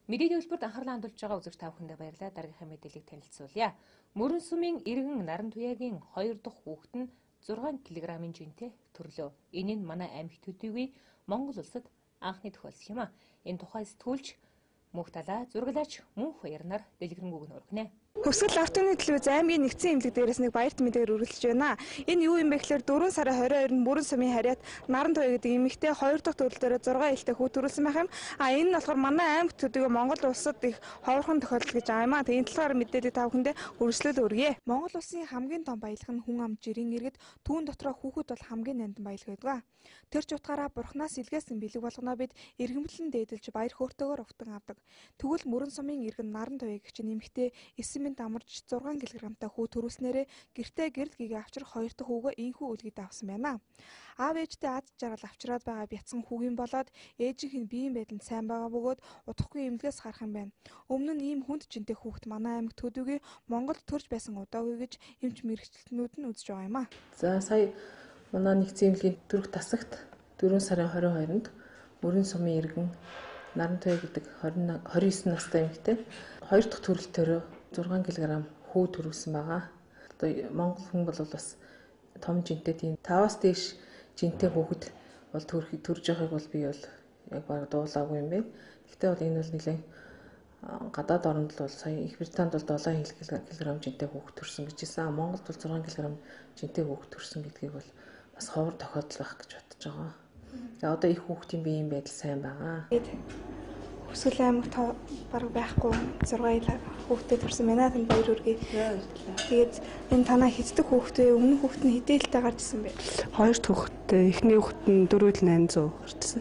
Мэдээ төлбөрт анхаарлаа хандуулж байгаа үзэгч та бүхэндээ баярлалаа. Дараагийнхаа мэдээллийг танилцуулъя. Мөрөн сумын иргэн наран туяагийн 2 дахь хүүхэд нь 6 кг-ийн жинтэй төрлөө. Энэ нь манай аймагт төдийгүй Монгол улсад анхны тохиолдол юм а. Энэ тухай сэтгүүлч Мөнх Далай, зураглаач Мөнх Баярнаар дэлгэрэнгүй өгнө. Хөсгөл арт түмний телевиз аймгийн нэгдсэн эмнэлэг дээрээс нэг баярт мэдээгээр үргэлжлэж байна. Энэ юу юм бэ гэхээр 4 сарын 22-нд Мөрөн сумын харьяат Наран туяа гэдэг эмэгтэй 2 дахь төрөл дээр 6 ээлтэй хүү төрүүлсэн байх юм. Энэ нь болохоор манай аймагт төдийгүй Монгол улсад их ховорхон тохиолдол гэж байгаа юм а. Тэгээд энэ талаар мэдээлэл та бүхэндээ үргэлжлүүлээд өргөе. Монгол улсын хамгийн том баялаг нь хүн ам жирийн иргэд түүн дотроо хүүхэд бол хамгийн нандин баялаг байдаг. Тэр ч утгаараа бурхнаас илгээсэн бэлэг болгоноо бид эргэмлэн дээдэлж баяр хөөртэйгээр увтан авдаг. Тэгвэл Мөрөн сумын иргэн Наран туяа гэгч эмэгтэй 9 минут амарч 6 кг-тай хүү төрүүлснээрээ гэртээ гэрэл гээгээ авчрах 2 дахь хүүгөө инхүү үлгийд авсан байна. Аав ээжтэй аз жаргал авчраад байгаа бяцхан хүүгийн болоод ээжийнх нь биеийн байдал сайн байгаа бөгөөд удахгүй эмнэлгээс гарах юм байна. Өмнө нь ийм хүнд жинтэй хүүхэд манай аймагт төдийгүй Монголд төрж байсан удаагүй гэж эмч мэрэгчлэнүүд нь үзэж байгаа юм а. За сая манай нэгдсэн эмнэлгийн дөрөв тасагт 4 сарын 22-нд Мөрөн сумын иргэн Наран туяа гэдэг 29 настай эмэгтэй 2 дахь төрөлтөөрөө 6 кг хүү төрүүлсэн байгаа. Одоо Монгол хүн бол бас том жинтэй тийм 5-аас дээш жинтэй хүүхэд бол төрж байгааг бол би бол яг баг дуулаагүй юм бэ. Гэхдээ бол энэ бол нэлээд гадаад оронд бол сая Их Британд бол 7 кг жинтэй хүүхэд төрсөн гэж хэлсэн. Монголд бол 6 кг жинтэй хүүхэд төрсөн гэдгийг бол бас ховор тохиолдол байх гэж бодож байгаа. За одоо их хүүхдийн биеийн байдал сайн байгаа. Хөсгөл аймагт бараг байхгүй 6 хүүхдээ төрсэн байна. Танд баяр хүргэе. Тэгээд энэ танаа хэддэг хүүхдээ өмнө хүүхэд нь хэдээлтэй гарч ирсэн бэ? 2 хүүхэдтэй, эхний хүүхэд нь 4,800 гарчсан.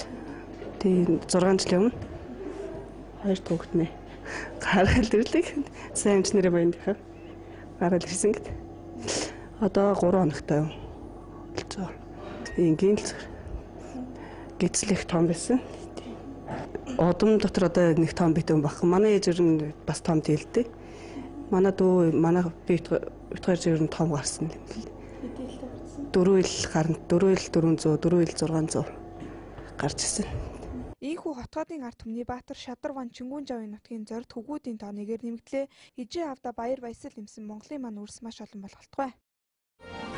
Тэгээд 6 жилийн өмнө 2 хүүхэд нэ. Гаргал ирлээ. Сайн эмч нэрээ баян дэх. Гаргал ирсэн гэд. Одоо 3 хоногтой болж байгаа. Ингийн л гизлэх том байсан. Одом дотор одоо нэг том битэн баг. Манай ээж ер бас том дийлдэг. Манай дүү манай би утгаар ер нь том гарсан юм л. 4 ил гарна. 4 ил 400, 4 ил 600 гарч ирсэн. Ийхүү хотгоодын арт түмний Баатар Шадар ван Чингүн жавын нутгийн зорд хөгүүдийн тооныгээр нэмэгдлээ. Ижээ авда баяр баясгал нэмсэн Монголын маань үрс маш олон болголтгой.